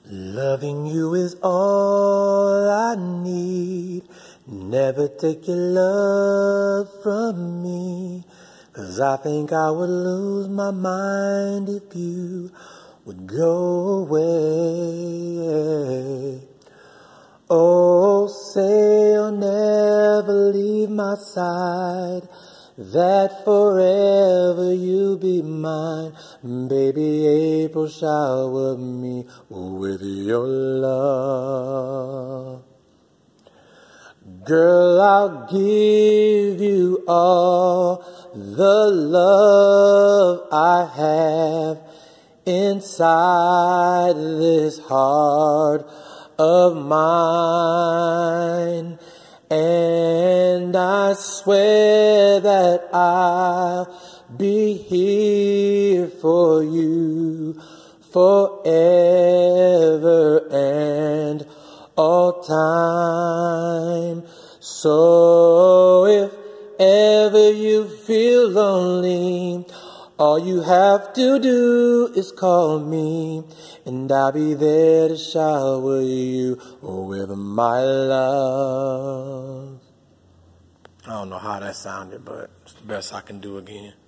Loving you is all I need. Never take your love from me, 'cause I think I would lose my mind if you would go away. Oh, say you'll never leave my side, that forever you'll be mine. Baby, April, shower me with your love. Girl, I'll give you all the love I have inside this heart of mine, and I swear that I'll be here for you forever and all time. So if ever you feel lonely, all you have to do is call me, and I'll be there to shower you with my love. I don't know how that sounded, but it's the best I can do again.